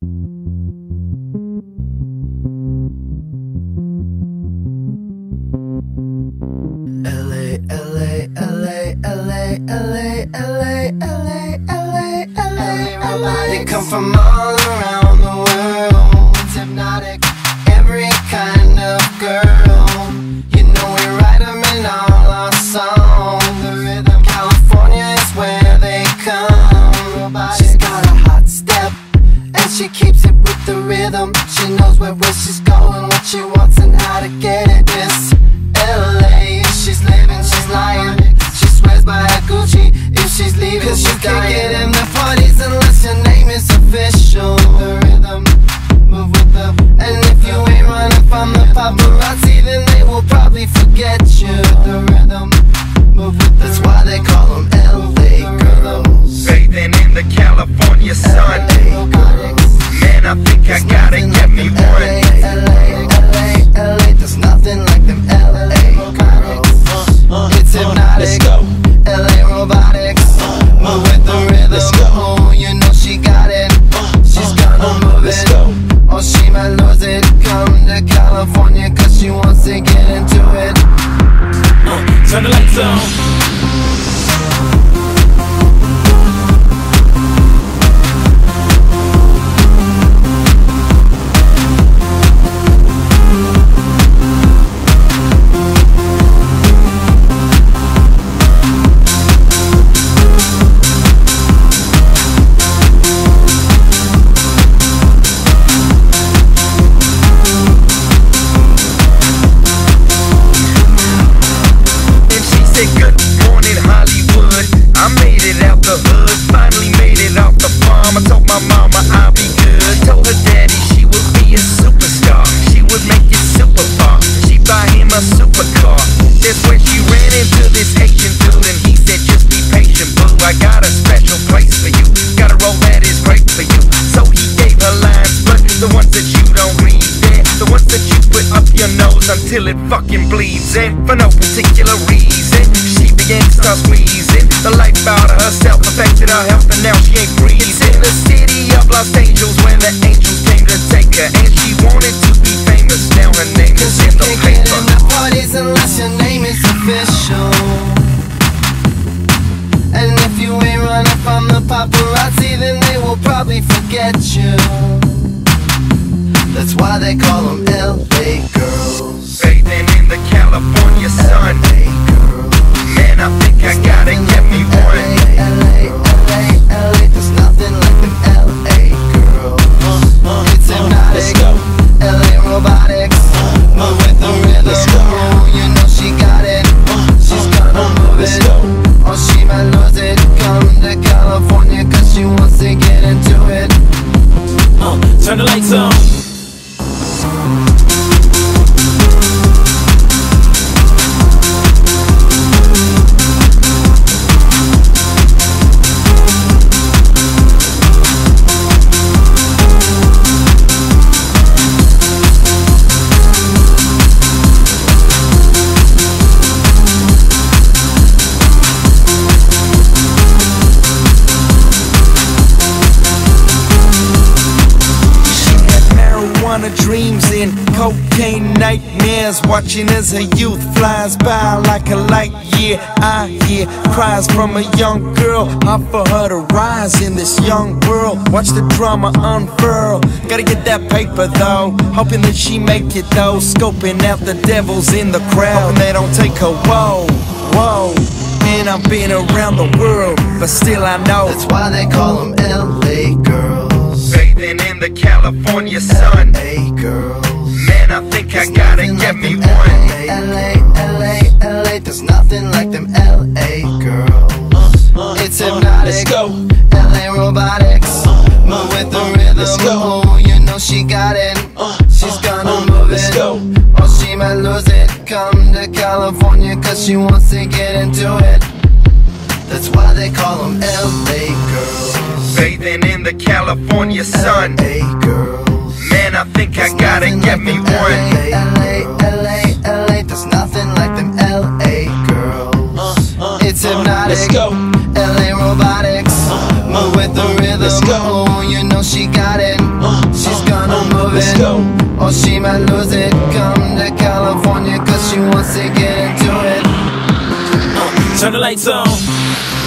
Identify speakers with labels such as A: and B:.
A: LA, LA, LA, LA, LA, LA, LA, LA, LA. They come from all around the world. It's hypnotic, every kind of girl. You know we write them in all our songs. The rhythm, California is where they come. She's got a hot step, and she keeps it with the rhythm. She knows where she's going, what she wants, and how to get it. This LA, she's living, she's lying. She swears by her Gucci if she's leaving, cause you can't get in the parties unless your name is official. The rhythm, move with the. And if you ain't running from the paparazzi, then they will probably forget you. The rhythm, move with the. That's why they call them LA girls.
B: Bathing in the California sun. Man, I think I gotta get me one.
A: LA, there's nothing like them LA girls. It's hypnotic, LA robotics. Move with the rhythm, oh, you know she got it. She's gonna move it, or she might lose it. Come to California cause she wants to get into it.
C: Turn the lights on.
B: Until it fucking bleeds, and for no particular reason she began to start squeezing the life out of herself, affected her health, and now she ain't breathing. It's in the city of Los Angeles when the angels came to take her, and she wanted to be famous. Now her name is in the paper.
A: Get in the parties unless your name is official. And if you ain't running from the paparazzi, then they will probably forget you. That's why they call them LA girls.
B: Bathing in the California sun. Man, I think I gotta get me one.
A: LA, there's nothing like them LA girls. It's hypnotic, LA robotics. Move with the rhythm, oh, you know she got it. She's gonna move it, or she might lose it. Come to California cause she wants to get into it.
C: Turn the lights on.
B: Dreams and cocaine nightmares, watching as her youth flies by like a light year. I hear cries from a young girl, hard for her to rise in this young world. Watch the drama unfurl, gotta get that paper though, hoping that she make it though. Scoping out the devils in the crowd, hoping they don't take her. Whoa, whoa. Man, I've been around the world, but still I know.
A: That's why they call them LA girls.
B: Bathing in the California sun.
A: LA girls.
B: Man, I think I gotta get me one.
A: LA, there's nothing like them LA girls. It's hypnotic, LA robotics. Move with the rhythm, oh, you know she got it. She's gonna move it, or she might lose it. Come to California cause she wants to get into it. That's why they call them LA girls.
B: Bathing in the California sun.
A: LA girls.
B: Man, I think I gotta get me one.
A: LA, there's nothing like them LA girls. It's hypnotic, LA robotics. Move with the rhythm, oh, you know she got it.
C: go.
A: Or she might lose it, come to California cause she wants to get into it.
C: Turn the lights on.